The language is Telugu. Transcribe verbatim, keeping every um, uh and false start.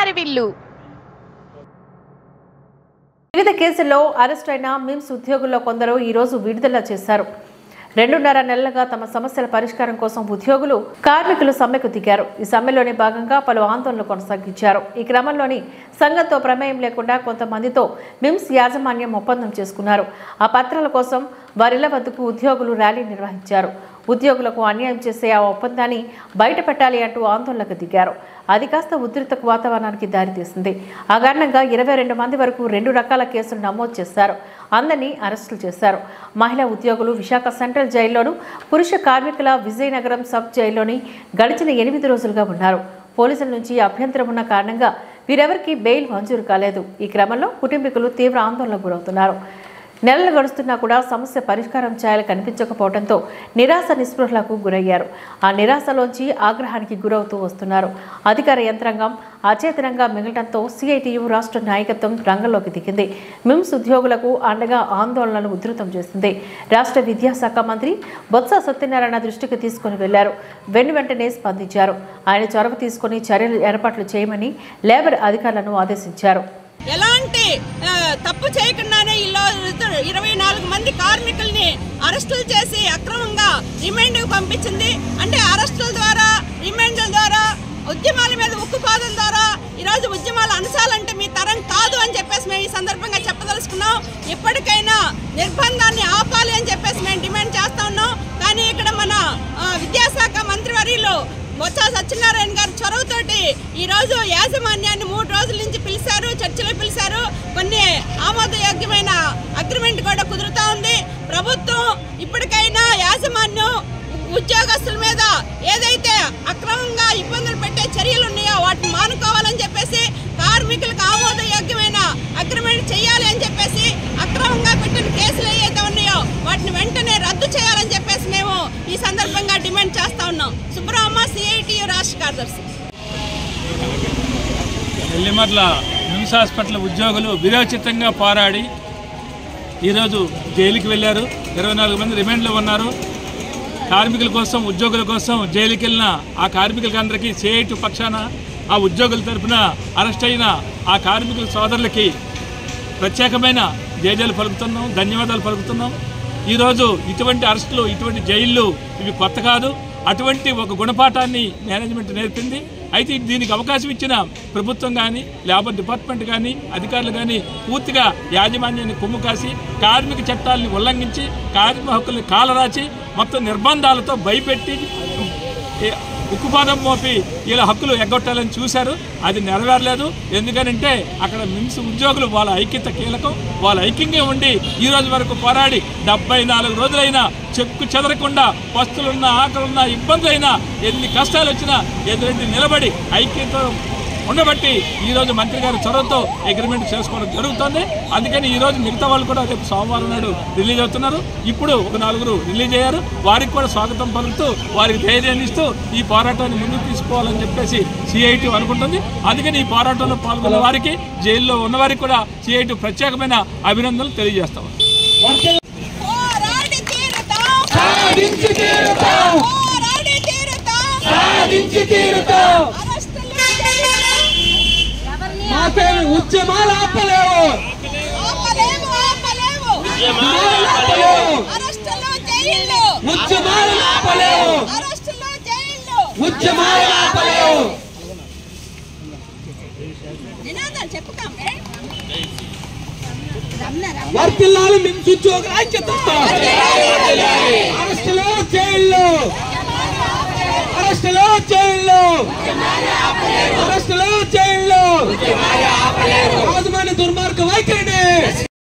హరివిల్లు. వివిధ కేసుల్లో అరెస్ట్ అయిన మిమ్స్ ఉద్యోగుల్లో కొందరు ఈ రోజు విడుదల చేశారు. రెండున్నర నెలలుగా తమ సమస్యల పరిష్కారం కోసం ఉద్యోగులు కార్మికులు సమ్మెకు దిగారు. ఈ సమ్మెలోని భాగంగా పలు ఆందోళనలు కొనసాగించారు. ఈ క్రమంలోని సంఘంతో ప్రమేయం లేకుండా కొంతమందితో మిమ్స్ యాజమాన్యం ఒప్పందం చేసుకున్నారు. ఆ పత్రాల కోసం వారిళ్ల వద్దకు ఉద్యోగులు ర్యాలీ నిర్వహించారు. ఉద్యోగులకు అన్యాయం చేసే ఆ ఒప్పందాన్ని బయటపెట్టాలి అంటూ ఆందోళనకు దిగారు. అది కాస్త ఉద్రిక్త వాతావరణానికి దారితీసింది. ఆ కారణంగా ఇరవై రెండు మంది వరకు రెండు రకాల కేసులు నమోదు చేశారు. అందరినీ అరెస్టులు చేశారు. మహిళా ఉద్యోగులు విశాఖ సెంట్రల్ జైల్లోను, పురుష కార్మికుల విజయనగరం సబ్ జైల్లోని గడిచిన ఎనిమిది రోజులుగా ఉన్నారు. పోలీసుల నుంచి అభ్యంతరం ఉన్న కారణంగా వీరెవరికీ బెయిల్ మంజూరు కాలేదు. ఈ క్రమంలో కుటుంబీకులు తీవ్ర ఆందోళనకు గురవుతున్నారు. నెలలు గడుస్తున్నా కూడా సమస్య పరిష్కారం చేయాలని కనిపించకపోవడంతో నిరాశ నిస్పృహలకు గురయ్యారు. ఆ నిరాశలోంచి ఆగ్రహానికి గురవుతూ వస్తున్నారు. అధికార యంత్రాంగం అచేతనంగా మిగలడంతో సిఐటియు రాష్ట్ర నాయకత్వం రంగంలోకి దిగింది. మిమ్స్ ఉద్యోగులకు అండగా ఆందోళనలు ఉధృతం చేసింది. రాష్ట్ర విద్యాశాఖ మంత్రి బొత్స సత్యనారాయణ దృష్టికి తీసుకుని వెళ్లారు. వెను వెంటనే స్పందించారు. ఆయన చొరవ తీసుకుని చర్యలు ఏర్పాట్లు చేయమని లేబర్ అధికారులను ఆదేశించారు. ఎలాంటి తప్పు చేయకుండానే ఇరవై నాలుగు మంది కార్మికుల్ని అరెస్టులు చేసి అక్రమంగా రిమాండ్కు పంపించింది. అంటే అరెస్టుల ద్వారా, రిమాండ్ల ద్వారా, ఉద్యమాల మీద ఉక్కుపాదం ద్వారా ఈరోజు ఉద్యమాలు అనసాలంటే మీ తరం కాదు అని చెప్పేసి మేము ఈ సందర్భంగా చెప్పదలుచుకున్నాం. ఇప్పటికైనా నిర్బంధాన్ని ఆపాలి అని చెప్పేసి మేము డిమాండ్ చేస్తా ఉన్నాం. కానీ ఇక్కడ మన విద్యాశాఖ మంత్రివర్యులు బొత్స సత్యనారాయణ గారి చొరవతోటి ఈ రోజు యాజమాన్యాన్ని మూడు రోజుల నుంచి పిలిచారు, చర్చలు పిలిచారు. కొన్ని ఆమోదయోగ్యమైన అగ్రిమెంట్ కూడా కుదురుతా ఉంది. ప్రభుత్వం ఇప్పటికైనా యాజమాన్యం ఉద్యోగస్తుల మీద ఏదైతే అక్రమంగా ఇబ్బందులు పెట్టే చర్యలు ఉన్నాయో వాటిని మానుకోవాలని చెప్పేసి, కార్మికులకు ఆమోదయోగ్యమైన అగ్రిమెంట్ చేయాలి అని చెప్పేసి, అక్రమంగా పెట్టిన కేసులు ఏవైతే ఉన్నాయో వాటిని వెంటనే రద్దు చేయాలని చెప్పేసి మేము ఈ సందర్భంగా డిమాండ్ చేస్తా ఉన్నాం. సుబ్రహ్మ సిఐటియు రాష్ట్ర కార్యదర్శి. నెల్లిమర్ల మిమ్స్ హాస్పిటల్ ఉద్యోగులు విరోచితంగా పోరాడి ఈరోజు జైలుకి వెళ్ళారు. ఇరవై నాలుగు మంది రిమాండ్లో ఉన్నారు. కార్మికుల కోసం, ఉద్యోగుల కోసం జైలుకి వెళ్ళిన ఆ కార్మికులకి అందరికీ సిఐటి పక్షాన, ఆ ఉద్యోగుల తరఫున అరెస్ట్ అయిన ఆ కార్మికుల సోదరులకి ప్రత్యేకమైన జైజాలు పలుకుతున్నాం, ధన్యవాదాలు పలుకుతున్నాం. ఈరోజు ఇటువంటి అరెస్టులు, ఇటువంటి జైళ్ళు ఇవి కొత్త కాదు. అటువంటి ఒక గుణపాఠాన్ని మేనేజ్మెంట్ నేర్పింది. అయితే దీనికి అవకాశం ఇచ్చిన ప్రభుత్వం కానీ, లేబర్ డిపార్ట్మెంట్ కానీ, అధికారులు కానీ పూర్తిగా యాజమాన్యాన్ని కొమ్ము కాసి, కార్మిక చట్టాలని ఉల్లంఘించి, కార్మిక హక్కుల్ని కాలరాచి, మొత్తం నిర్బంధాలతో భయపెట్టి, ఉక్కుపాదం మోపి వీళ్ళ హక్కులు ఎగ్గొట్టాలని చూశారు. అది నెరవేరలేదు. ఎందుకనంటే అక్కడ మిమ్స్ ఉద్యోగులు వాళ్ళ ఐక్యత కీలకం. వాళ్ళ ఐక్యంగా ఉండి ఈ రోజు వరకు పోరాడి డెబ్బై నాలుగు రోజులైనా చెక్కు చెదరకుండా, పస్తులున్నా, ఆకలున్నా, ఇబ్బందులైనా, ఎన్ని కష్టాలు వచ్చినా ఎదురెంటి నిలబడి ఐక్యత ఉండబట్టి ఈరోజు మంత్రి గారి చొరవతో అగ్రిమెంట్ చేసుకోవడం జరుగుతుంది. అందుకని ఈరోజు మిగతా వాళ్ళు కూడా రేపు సోమవారం నాడు రిలీజ్ అవుతున్నారు. ఇప్పుడు ఒక నలుగురు రిలీజ్ అయ్యారు. వారికి కూడా స్వాగతం పలుకుతూ, వారికి ధైర్యాన్ని ఇస్తూ ఈ పోరాటాన్ని ముందుకు తీసుకోవాలని చెప్పేసి సిఐటి అనుకుంటుంది. అందుకని ఈ పోరాటంలో పాల్గొన్న వారికి, జైల్లో ఉన్నవారికి కూడా సిఐటి ప్రత్యేకమైన అభినందనలు తెలియజేస్తాం. ఉద్యమాలు ఆపలేవు, ఉద్యమాలు ఆపలేవు, ఉద్యమాలు ఆపలేవు. వర్తిల్లాలి మిమ్స్ ఉద్యోగుల ఐక్యత. అరెస్టులు, జైళ్ళు, అరెస్టులు, జైళ్ళు, అరెస్టులు, జైళ్ళు. రాజధాని దుర్మార్గ వైఖరిని